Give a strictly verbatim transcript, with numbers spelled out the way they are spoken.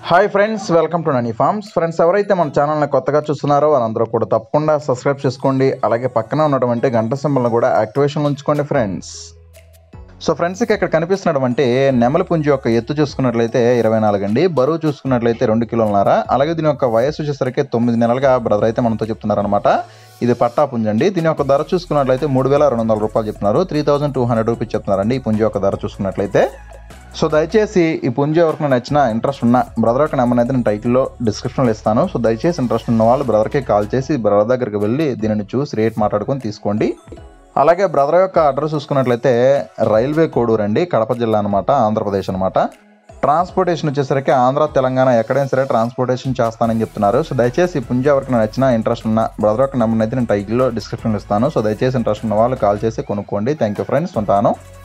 Hi friends, welcome to Nanifarms. Friends, ఎవరైతే మన ఛానల్ని కొత్తగా చూస్తున్నారో వాళ్ళందరూ కూడా తప్పకుండా సబ్స్క్రైబ్ చేసుకోండి. అలాగే పక్కన ఉన్నటువంటి గంట సింబల్ని కూడా యాక్టివేషన్ ఉంచుకోండి ఫ్రెండ్స్. సో ఫ్రెండ్స్, ఇక్కడ కనిపిస్తున్నటువంటి నెమలి పుంజు యొక్క ఎత్తు చూసుకున్నట్లయితే ఇరవై నాలుగు అండి. బరువు చూసుకున్నట్లయితే రెండు కిలోలన్నర. అలాగే దీని యొక్క వయసు వచ్చేసరికి తొమ్మిది నెలలుగా బ్రదర్ అయితే మనతో చెప్తున్నారనమాట. ఇది పట్టా పుంజు అండి. దీని యొక్క ధర చూసుకున్నట్లయితే మూడు వేల రెండు వందల రూపాయలు చెప్తున్నారు. Three thousand two hundred rupees చెప్తున్నారండి ఈ పుంజు యొక్క ధర చూసుకున్నట్లయితే. సో దయచేసి ఈ పుంజు ఎవరికైనా నచ్చినా ఇంట్రెస్ట్ ఉన్న బ్రదర్ యొక్క నెంబర్ అయితే నేను టైటిల్లో డిస్క్రిప్షన్లో ఇస్తాను. సో దయచేసి ఇంట్రెస్ట్ ఉన్న వాళ్ళు బ్రదర్కి కాల్ చేసి బ్రదర్ దగ్గరికి వెళ్ళి దీనిని చూసి రేట్ మాట్లాడుకొని తీసుకోండి. అలాగే బ్రదర్ యొక్క అడ్రస్ చూసుకున్నట్లయితే రైల్వే కోడూరు అండి, కడప జిల్లా అనమాట, ఆంధ్రప్రదేశ్ అనమాట. ట్రాన్స్పోర్టేషన్ వచ్చేసరికి ఆంధ్ర తెలంగాణ ఎక్కడైనా సరే ట్రాన్స్పోర్టేషన్ చేస్తానని చెప్తున్నారు. సో దయచేసి పుంజు ఎవరికైనా నచ్చినా ఇంట్రెస్ట్ ఉన్న బ్రదర్ యొక్క నెంబర్ అయితే నేను టైటిల్లో డిస్క్రిప్షన్లో ఇస్తాను. సో దయచేసి ఇంట్రెస్ట్ ఉన్న వాళ్ళు కాల్ చేసి కొనుక్కోండి. థ్యాంక్ యూ ఫ్రెండ్స్, ఉంటాను.